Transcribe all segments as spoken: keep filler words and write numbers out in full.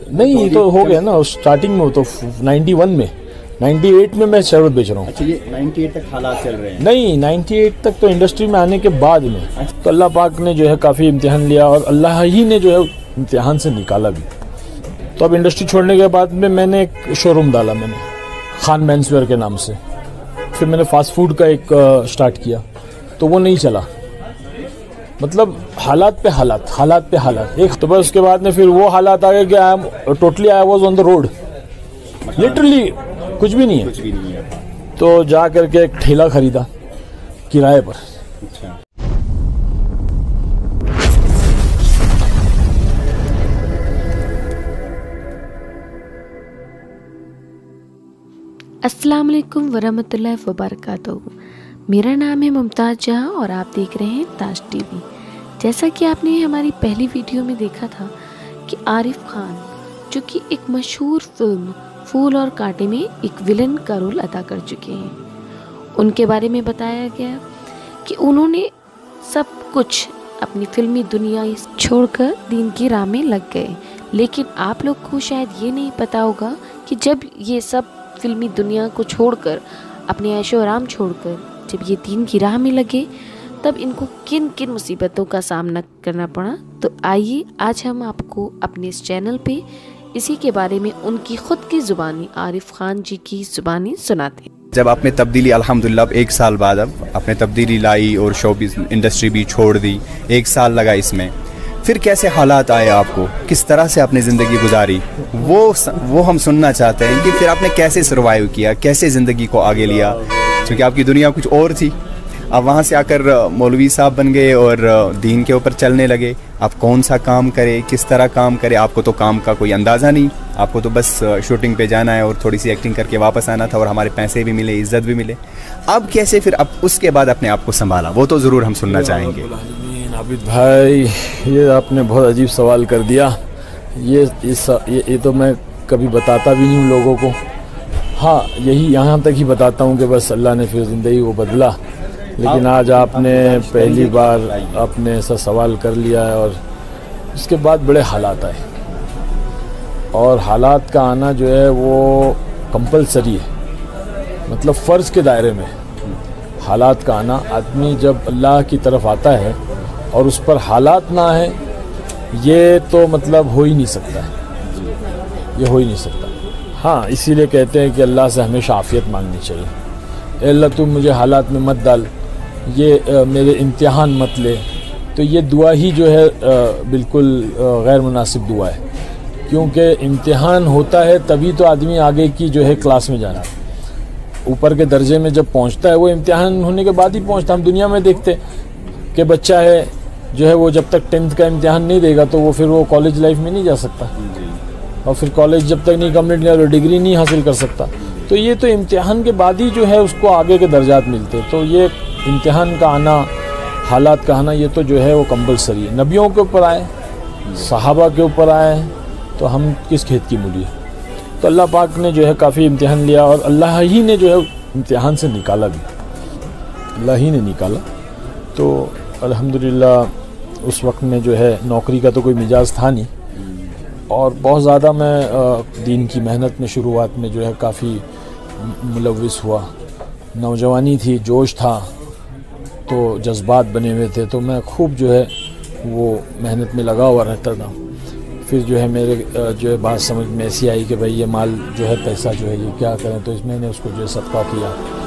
नहीं तो हो गया ना स्टार्टिंग में, तो नाइन्टी वन में अट्ठानवे में मैं शरबत बेच रहा हूँ। अच्छा, ये अट्ठानवे तक हालात चल रहे हैं? नहीं, अट्ठानवे तक तो इंडस्ट्री में आने के बाद में। अच्छा। तो अल्लाह पाक ने जो है काफ़ी इम्तिहान लिया और अल्लाह ही ने जो है इम्तिहान से निकाला भी। तो अब इंडस्ट्री छोड़ने के बाद में मैंने एक शोरूम डाला, मैंने खान मेंसवेयर के नाम से। फिर मैंने फास्ट फूड का एक स्टार्ट किया, तो वो नहीं चला। मतलब हालात पे हालात, हालात पे हालात एक। तो बस उसके बाद में फिर वो हालात आ गए कि I am totally I was on the road, literally कुछ भी नहीं है। कुछ भी नहीं है। तो जा करके एक ठेला खरीदा किराए पर। अच्छा। अस्सलाम वालेकुम वरहमतुल्लाहि वबरकातुहू। मेरा नाम है मुमताज़ जहाँ और आप देख रहे हैं ताज टीवी। जैसा कि आपने हमारी पहली वीडियो में देखा था कि आरिफ खान, जो कि एक मशहूर फिल्म फूल और कांटे में एक विलन का रोल अदा कर चुके हैं, उनके बारे में बताया गया कि उन्होंने सब कुछ अपनी फिल्मी दुनिया छोड़कर दीन की राह में लग गए। लेकिन आप लोग को शायद ये नहीं पता होगा कि जब ये सब फिल्मी दुनिया को छोड़कर, अपने ऐशो आराम छोड़कर जब ये दीन की राह में लगे, तब इनको किन किन मुसीबतों का सामना करना पड़ा। तो आइए आज हम आपको अपने इस चैनल पे इसी के बारे में उनकी खुद की ज़ुबानी, आरिफ खान जी की ज़ुबानी सुनाते हैं। जब आपने तब्दीली अल्हम्दुलिल्लाह एक साल बाद अब आपने तब्दीली लाई और शोबिज़ इंडस्ट्री भी छोड़ दी, एक साल लगा इसमें, फिर कैसे हालात आए आपको, किस तरह से आपने ज़िंदगी गुजारी, वो वो हम सुनना चाहते हैं कि फिर आपने कैसे सर्वाइव किया, कैसे ज़िंदगी को आगे लिया, क्योंकि आपकी दुनिया कुछ और थी। अब वहाँ से आकर मौलवी साहब बन गए और दीन के ऊपर चलने लगे। आप कौन सा काम करें, किस तरह काम करें, आपको तो काम का कोई अंदाज़ा नहीं, आपको तो बस शूटिंग पे जाना है और थोड़ी सी एक्टिंग करके वापस आना था और हमारे पैसे भी मिले, इज़्ज़त भी मिले। अब कैसे फिर अब उसके बाद अपने आप को संभाला, वो तो ज़रूर हम सुनना चाहेंगे। आबिद भाई, ये आपने बहुत अजीब सवाल कर दिया। ये इस ये, ये तो मैं कभी बताता भी नहीं हूँ लोगों को। हाँ, यही यहाँ तक ही बताता हूँ कि बस अल्लाह ने फिर ज़िंदगी को बदला। लेकिन आज आपने पहली बार आपने ऐसा सवाल कर लिया है और उसके बाद बड़े हालात आए, और हालात का आना जो है वो कंपलसरी है, मतलब फ़र्ज़ के दायरे में हालात का आना। आदमी जब अल्लाह की तरफ आता है और उस पर हालात ना है, ये तो मतलब हो ही नहीं सकता है, ये हो ही नहीं सकता। हाँ, इसीलिए कहते हैं कि अल्लाह से हमेशा आफ़ियत मांगनी चाहिए। ए अल्लाह तुम मुझे हालात में मत डाल, ये आ, मेरे इम्तिहान मत ले। तो ये दुआ ही जो है आ, बिल्कुल गैर मुनासिब दुआ है, क्योंकि इम्तिहान होता है तभी तो आदमी आगे की जो है क्लास में जाना, ऊपर के दर्जे में जब पहुंचता है, वो इम्तिहान होने के बाद ही पहुंचता। हम दुनिया में देखते कि बच्चा है जो है वो जब तक टेंथ का इम्तिहान नहीं देगा तो वो फिर वो कॉलेज लाइफ में नहीं जा सकता, और फिर कॉलेज जब तक नहीं कंप्लीट किया तो डिग्री नहीं हासिल कर सकता। तो ये तो इम्तिहान के बाद ही जो है उसको आगे के दर्जात मिलते। तो ये इम्तिहान का आना, हालात का आना, ये तो जो है वो कंपलसरी है। नबियों के ऊपर आए, सहाबा के ऊपर आए, तो हम किस खेत की मूली है। तो अल्लाह पाक ने जो है काफ़ी इम्तिहान लिया और अल्लाह ही ने जो है इम्तिहान से निकाला भी, अल्लाह ही ने निकाला। तो अल्हम्दुलिल्लाह उस वक्त में जो है नौकरी का तो कोई मिजाज था नहीं, और बहुत ज़्यादा मैं दीन की मेहनत में शुरुआत में जो है काफ़ी मुलव्विस हुआ। नौजवानी थी, जोश था, तो जज्बात बने हुए थे, तो मैं खूब जो है वो मेहनत में लगा हुआ रहता था। फिर जो है मेरे जो है बात समझ में ऐसी आई कि भाई ये माल जो है, पैसा जो है ये क्या करें, तो इसमें मैंने उसको जो है सदका किया।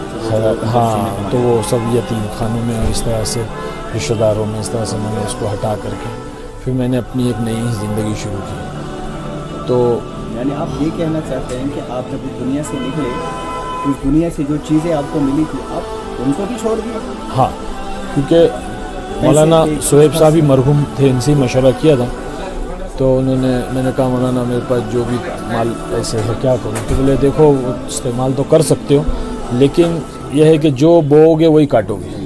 हाँ, तो वो सब यतीम खानों में और इस तरह से रिश्तेदारों में इस तरह से मैंने उसको हटा करके फिर मैंने अपनी एक नई ज़िंदगी शुरू की। तो यानी आप ये कहना चाहते हैं कि आप जब इस दुनिया से निकले, उस दुनिया से जो चीज़ें आपको मिली थी आप उनको भी छोड़ दिए? हाँ, क्योंकि मौलाना सोहेब साहब ही मरहूम थे, इनसे ही मशवरा किया था। तो उन्होंने, मैंने कहा मौलाना मेरे पास जो भी माल पैसे है क्या करूँ, तो बोले देखो इस्तेमाल तो कर सकते हो, लेकिन यह है कि जो बोओगे वही काटोगे।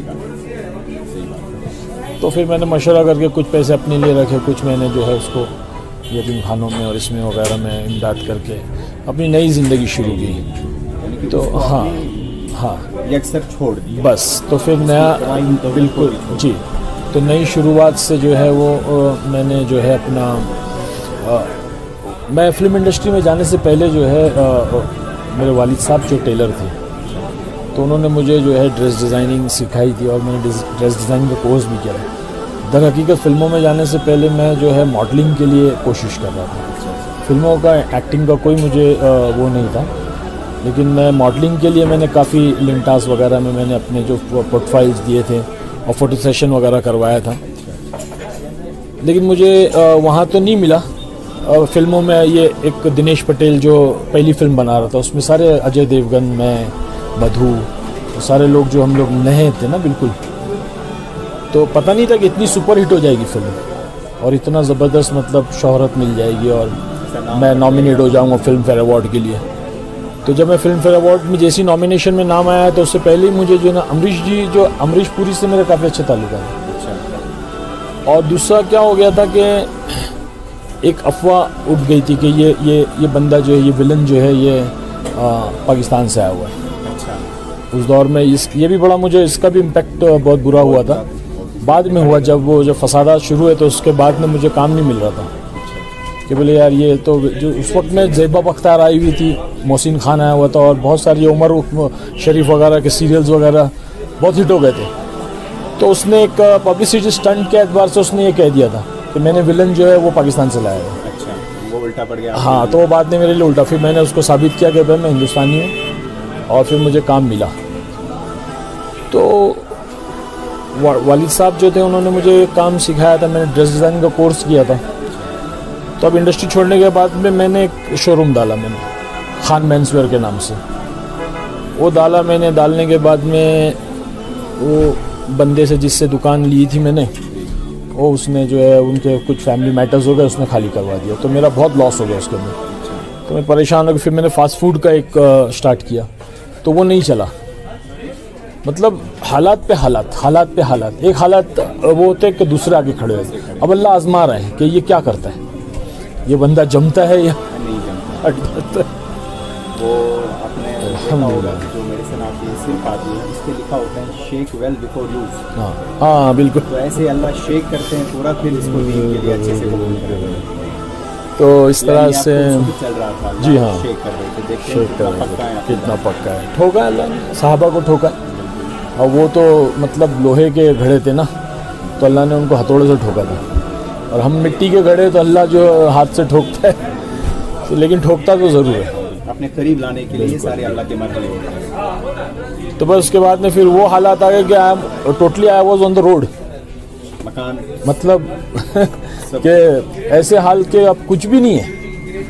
तो फिर मैंने मशवरा करके कुछ पैसे अपने लिए रखे, कुछ मैंने जो है उसको यतीम खानों में और इसमें वगैरह में इमदाद करके अपनी नई ज़िंदगी शुरू की। तो हाँ हाँ यकसर छोड़ दिया बस। तो फिर नया, बिल्कुल जी, तो नई शुरुआत से जो है वो आ, मैंने जो है अपना आ, मैं फिल्म इंडस्ट्री में जाने से पहले जो है आ, मेरे वालिद साहब जो टेलर थे, तो उन्होंने मुझे जो है ड्रेस डिज़ाइनिंग सिखाई थी और मैंने ड्रेस डिज़ाइनिंग का कोर्स भी किया। दर हकीकत फ़िल्मों में जाने से पहले मैं जो है मॉडलिंग के लिए कोशिश कर रहा था। फिल्मों का एक्टिंग का कोई मुझे आ, वो नहीं था, लेकिन मैं मॉडलिंग के लिए मैंने काफ़ी लिंटास वगैरह में मैंने अपने जो प्रोफाइल्स दिए थे और फ़ोटो सेशन वगैरह करवाया था। लेकिन मुझे वहाँ तो नहीं मिला। फिल्मों में ये एक दिनेश पटेल जो पहली फिल्म बना रहा था, उसमें सारे अजय देवगन, मैं, मधु, तो सारे लोग जो हम लोग नए थे ना बिल्कुल, तो पता नहीं था कि इतनी सुपर हिट हो जाएगी फिल्म और इतना ज़बरदस्त मतलब शोहरत मिल जाएगी और मैं नॉमिनेट हो जाऊँगा फिल्म फेयर अवार्ड के लिए। तो जब मैं फिल्म फेयर अवार्ड में जैसी नॉमिनेशन में नाम आया तो उससे पहले ही मुझे जो ना अमरीश जी जो अमरीश पुरी से मेरा काफ़ी अच्छा ताल्लुक था। और दूसरा क्या हो गया था कि एक अफवाह उठ गई थी कि ये ये ये बंदा जो है, ये विलन जो है, ये आ, पाकिस्तान से आया हुआ है। अच्छा। उस दौर में इस ये भी बड़ा मुझे इसका भी इम्पेक्ट बहुत बुरा हुआ था। बाद में हुआ जब वो जब फसादात शुरू हुए तो उसके बाद में मुझे काम नहीं मिल रहा था कि बोले यार ये तो जो उस वक्त में ज़ेबा बख्तार आई हुई थी, मोहसिन खान आया हुआ था और बहुत सारी उमर शरीफ वगैरह के सीरियल्स वगैरह बहुत हिट हो गए थे। तो उसने एक पब्लिसिटी स्टंट के एतबार से उसने ये कह दिया था कि मैंने विलन जो है वो पाकिस्तान से लाया है। अच्छा, वो उल्टा पड़ गया। हाँ, तो वो बात ने मेरे लिए उल्टा। फिर मैंने उसको साबित किया कि भाई मैं हिंदुस्तानी हूँ और फिर मुझे काम मिला। तो वा, वालिद साहब जो थे उन्होंने मुझे काम सिखाया था, मैंने ड्रेस डिज़ाइनिंग का कोर्स किया था। तो अब इंडस्ट्री छोड़ने के बाद में मैंने एक शोरूम डाला, मैंने खान मेंसवेयर के नाम से वो डाला। मैंने डालने के बाद में वो बंदे से जिससे दुकान ली थी मैंने, वो उसने जो है उनके कुछ फैमिली मैटर्स हो गए, उसने खाली करवा दिया। तो मेरा बहुत लॉस हो गया उसके अंदर। तो मैं परेशान हो गया। फिर मैंने फास्ट फूड का एक स्टार्ट किया तो वो नहीं चला। मतलब हालात पे हालात, हालात पे हालात। एक हालात वो होते कि दूसरे आगे खड़े होते। अब अल्लाह आजमा रहा है कि ये क्या करता है, ये बंदा जमता है या नहीं जमता। वो अपने जो मेडिसिन आती है, सिर्फ आती है, इस पे लिखा होता है शेक वेल बिफोर यूज। हाँ हाँ बिल्कुल। तो ऐसे अल्लाह शेक करते हैं पूरा, फिर इसको दीन के लिए अच्छे से कबूल करें। तो इस तरह से चल रहा था। जी हाँ, शेक कर रहे थे, देखते शेक कर रहे पक्का है, थे कितना पक्का है। ठोका अल्लाह ने, साहबा को ठोका। और वो तो मतलब लोहे के घड़े थे ना, तो अल्लाह ने उनको हथौड़े से ठोका था। और हम मिट्टी के घड़े तो अल्लाह जो हाथ से ठोकता है, तो लेकिन ठोकता तो ज़रूर है। अपने करीब लाने के लिए सारे अल्लाह के मरहले होते हैं। तो बस उसके बाद में फिर वो हालात आ गए कि I totally I was on the road. मकान मतलब कि ऐसे हाल के अब कुछ भी नहीं है।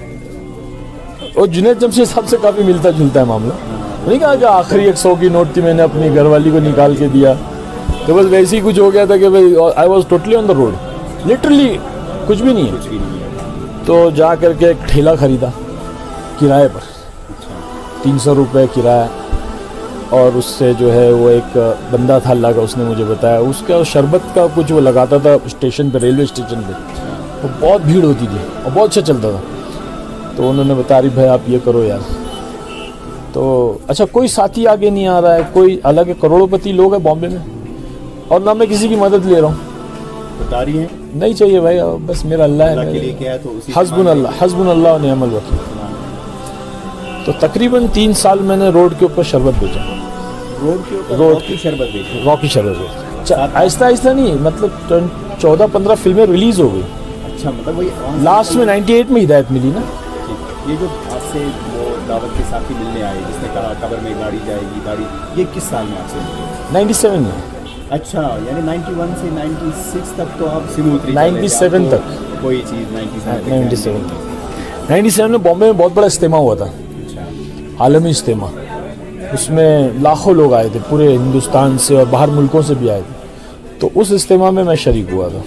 अच्छा। और जुनैद जमशेद साहब से काफ़ी मिलता जुलता है मामला। नहीं कहा कि आखिरी एक सौ की नोट थी, मैंने अपनी घरवाली को निकाल के दिया, तो बस वैसे ही कुछ हो गया था कि भाई I was totally on the road, literally कुछ भी नहीं है। तो जा करके एक ठेला खरीदा किराए पर, तीन सौ रुपये किराया। और उससे जो है वो एक बंदा था अल्लाह का, उसने मुझे बताया उसका शरबत का कुछ वो लगाता था स्टेशन पे, रेलवे स्टेशन पे। तो बहुत भीड़ होती थी और बहुत अच्छा चलता था। तो उन्होंने बताया अरे भाई आप ये करो यार। तो अच्छा, कोई साथी आगे नहीं आ रहा है, कोई अलग करोड़पति लोग हैं बॉम्बे में और ना मैं किसी की मदद ले रहा हूँ। तारी है नहीं चाहिए भाई, बस मेरा अल्लाह है, अल्लाह के लिए क्या है, तो उसी हस्बुन अल्लाह, हस्बुन अल्लाह व निअमल वकील। तो तकरीबन तीन साल मैंने रोड के ऊपर शरबत बेचा। रोड के ऊपर रोड की शरबत बेची, रॉकी शरबत बेचा। आहिस्ता आहिस्ता नहीं, मतलब चौदह पंद्रह फिल्में रिलीज हो गई। अच्छा, मतलब वही लास्ट में नाइन्टी एट में हिदायत मिली ना। ये जो आपसे वो दावत के साथी मिलने आए जिसने कहा कब्र में गाड़ी जाएगी गाड़ी, ये किस साल में आपसे मिले? नाइन्टी सेवन में। अच्छा, यानी नाइन्टी वन से नाइन्टी सिक्स तक तो आप स्मूथ रही, नाइन्टी सेवन तक कोई चीज़ नाइन्टी सेवन नाइन्टी सेवन तक नाइन्टी सेवन में बॉम्बे में बहुत बड़ा इज्तिमा हुआ था। अच्छा। आलमी इज्तिमा, उसमें लाखों लोग आए थे पूरे हिंदुस्तान से और बाहर मुल्कों से भी आए थे। तो उस इज्तिमा में मैं शरीक हुआ था।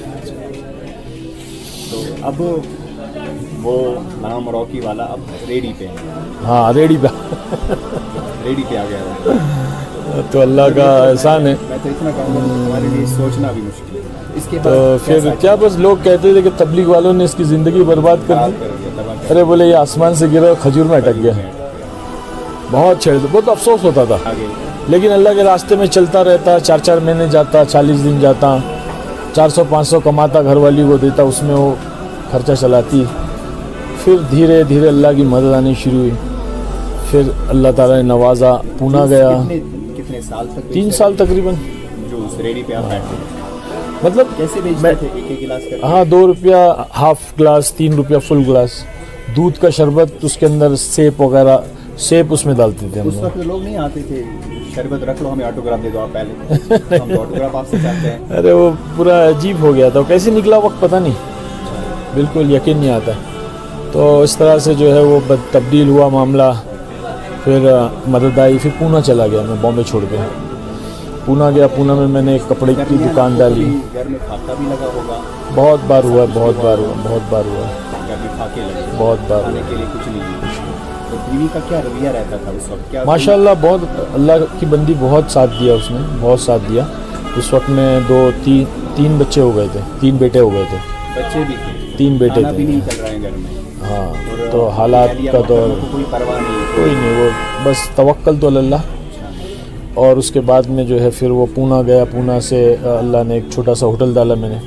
तो अब वो नाम रॉकी वाला अब रेडी पे है। हाँ, रेडी पे रेडी पे आ गया। तो अल्लाह का एहसान है। मैं तो इतना कहूँगा हमारे लिए सोचना भी मुश्किल है। इसके तो फिर क्या, बस लोग कहते थे कि तबलीग वालों ने इसकी ज़िंदगी बर्बाद कर दी। अरे बोले ये आसमान से गिरा खजूर में अटक गया। बहुत छेड़, बहुत अफसोस होता था। लेकिन अल्लाह के रास्ते में चलता रहता, चार चार महीने जाता, चालीस दिन जाता, चार सौ पाँच सौ कमाता, घरवाली को देता, उसमें वो खर्चा चलाती। फिर धीरे धीरे अल्लाह की मदद आनी शुरू हुई। फिर अल्लाह ताला ने नवाजा, पूना गया। कितने कितने साल तक? तीन साल तकरीबन। जो उस रेडी पे आप बैठते थे, मतलब कैसे बेचते थे? एक एक गिलास करके? हाँ, दो रुपया हाफ गिलास, तीन रुपया फुल गिलास। दूध का शरबत, उसके अंदर सेब वगैरह, सेब उसमें डालते थे हम उस वक्त लोग नहीं आते थे, शरबत रख लो, हमें ऑटोग्राफ दे दो आप पहले, हम तो ऑटोग्राफ आपसे चाहते हैं। अरे वो पूरा अजीब हो गया था, कैसे निकला वक्त पता नहीं, बिल्कुल यकीन नहीं आता। तो इस तरह से जो है वो तब्दील हुआ मामला। फिर मदद आई, फिर पूना चला गया मैं, बॉम्बे छोड़ के पूना गया। पूना में मैंने एक कपड़े की दुकान डाली। घर में फाका भी लगा होगा? बहुत बार हुआ, बहुत बार हुआ, बहुत बार हुआ, घर में फाके लगे? बहुत बार खाने हुआ। के लिए कुछ नहीं, कुछ नहीं। तो बीवी का क्या रवैया रहता था उस वक्त? क्या माशाल्लाह, बहुत अल्लाह की बंदी, बहुत साथ दिया उसने, बहुत साथ दिया। उस वक्त में दो तीन तीन बच्चे हो गए थे, तीन बेटे हो गए थे। बच्चे भी थे? तीन बेटे खाना थे। भी नहीं चल रहा है घर में? हाँ, तो हालात का दौर, कोई परवाह नहीं? कोई नहीं, वो बस तवक्कल तो अल्लाह। और उसके बाद में जो है फिर वो पूना गया। पूना से अल्लाह ने एक छोटा सा होटल डाला मैंने।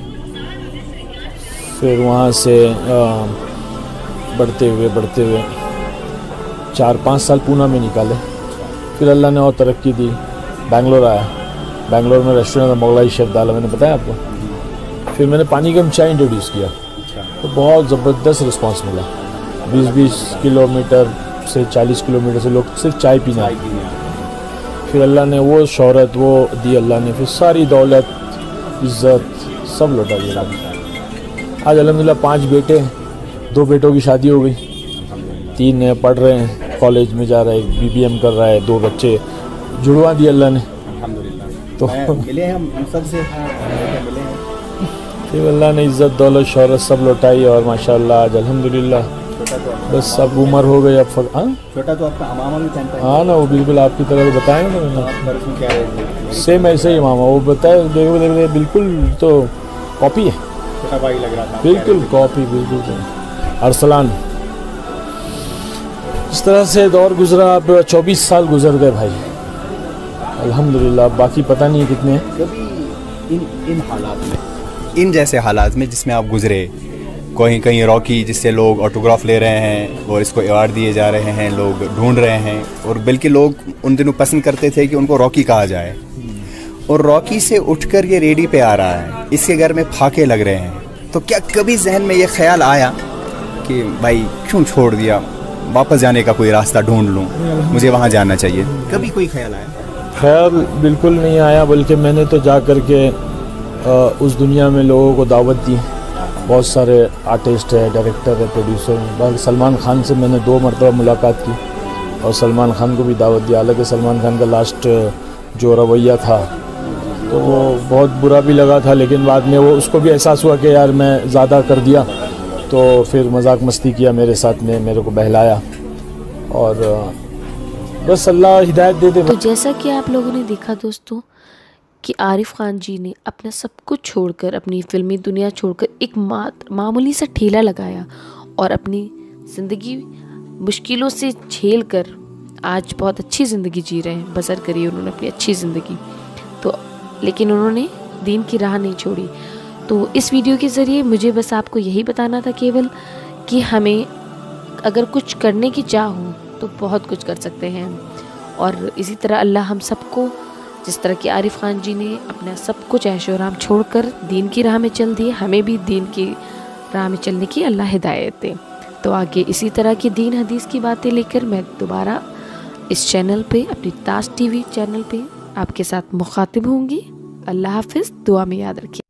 फिर वहाँ से बढ़ते हुए बढ़ते हुए चार पाँच साल पूना में निकाले। फिर अल्लाह ने और तरक्की दी, बेंगलोर आया। बेंगलोर में रेस्टोरेंट में मोगलाई शेफ डाला, मैंने बताया आपको। फिर मैंने पानी गरम चाय इंट्रोड्यूस किया, तो बहुत ज़बरदस्त रिस्पांस मिला। बीस बीस किलोमीटर से चालीस किलोमीटर से लोग सिर्फ चाय पीने आए। फिर अल्लाह ने वो शोहरत वो दी, अल्लाह ने फिर सारी दौलत इज़्ज़त सब लौटा दिया। आज अल्हम्दुलिल्लाह पांच बेटे, दो बेटों की शादी हो गई, तीन पढ़ रहे हैं, कॉलेज में जा रहा है, एक बीबीएम कर रहा है, दो बच्चे जुड़वा दिए अल्लाह ने। अल्हम्दुलिल्लाह। तो मिले हम सबसे, मिले हैं। फिर अल्लाह ने इज़्ज़त दौलत शोहरत सब लौटाई और माशाल्लाह आज अल्हम्दुलिल्लाह बस अब उम्र हो गई। अब हाँ, छोटा तो आपका अमामा भी पहनता है? हाँ ना, वो बिल्कुल आपकी तरह तो बताया ना मैंने, क्या है? सेम ऐसे ही मामा, वो बताया, देखो देखो बिल्कुल तो कॉपी है, छोटा भाई लग रहा था बिल्कुल कॉपी, बिल्कुल अरसलान। इस तरह से दौर गुजरा। अब चौबीस साल गुजर गए भाई, अल्हम्दुलिल्लाह। बाकी पता नहीं कितने हैं। कभी इन इन हालात में, इन जैसे हालात में जिसमें आप गुजरे, कहीं कहीं रॉकी जिससे लोग ऑटोग्राफ ले रहे हैं और इसको अवार्ड दिए जा रहे हैं, लोग ढूंढ रहे हैं, और बल्कि लोग उन दिनों पसंद करते थे कि उनको रॉकी कहा जाए, और रॉकी से उठकर ये रेडी पे आ रहा है, इसके घर में फाके लग रहे हैं। तो क्या कभी जहन में ये ख्याल आया कि भाई क्यों छोड़ दिया, वापस जाने का कोई रास्ता ढूंढ लूँ, मुझे वहाँ जाना चाहिए? कभी कोई ख्याल आया? ख्याल बिल्कुल नहीं आया, बल्कि मैंने तो जा कर के उस दुनिया में लोगों को दावत दी। बहुत सारे आर्टिस्ट है, डायरेक्टर है, प्रोड्यूसर हैं। सलमान खान से मैंने दो मरतबा मुलाकात की और सलमान खान को भी दावत दी। हालांकि सलमान खान का लास्ट जो रवैया था तो वो बहुत बुरा भी लगा था, लेकिन बाद में वो उसको भी एहसास हुआ कि यार मैं ज़्यादा कर दिया, तो फिर मजाक मस्ती किया मेरे साथ में, मेरे को बहलाया, और बस अल्लाह हिदायत दे दे। तो जैसा कि आप लोगों ने देखा दोस्तों कि आरिफ खान जी ने अपना सब कुछ छोड़कर, अपनी फिल्मी दुनिया छोड़कर एक मात्र मामूली सा ठेला लगाया और अपनी ज़िंदगी मुश्किलों से झेल कर आज बहुत अच्छी ज़िंदगी जी रहे हैं, बसर करी उन्होंने अपनी अच्छी ज़िंदगी। तो लेकिन उन्होंने दीन की राह नहीं छोड़ी। तो इस वीडियो के ज़रिए मुझे बस आपको यही बताना था केवल कि हमें अगर कुछ करने की चाह हो तो बहुत कुछ कर सकते हैं, और इसी तरह अल्लाह हम सबको, जिस तरह कि आरिफ खान जी ने अपना सब कुछ ऐशो आराम छोड़कर दीन की राह में चल दिए, हमें भी दीन की राह में चलने की अल्लाह हिदायत दे। तो आगे इसी तरह की दीन हदीस की बातें लेकर मैं दोबारा इस चैनल पे, अपनी ताज टीवी चैनल पे आपके साथ मुखातिब होंगी। अल्लाह हाफिज़, दुआ में याद रखिए।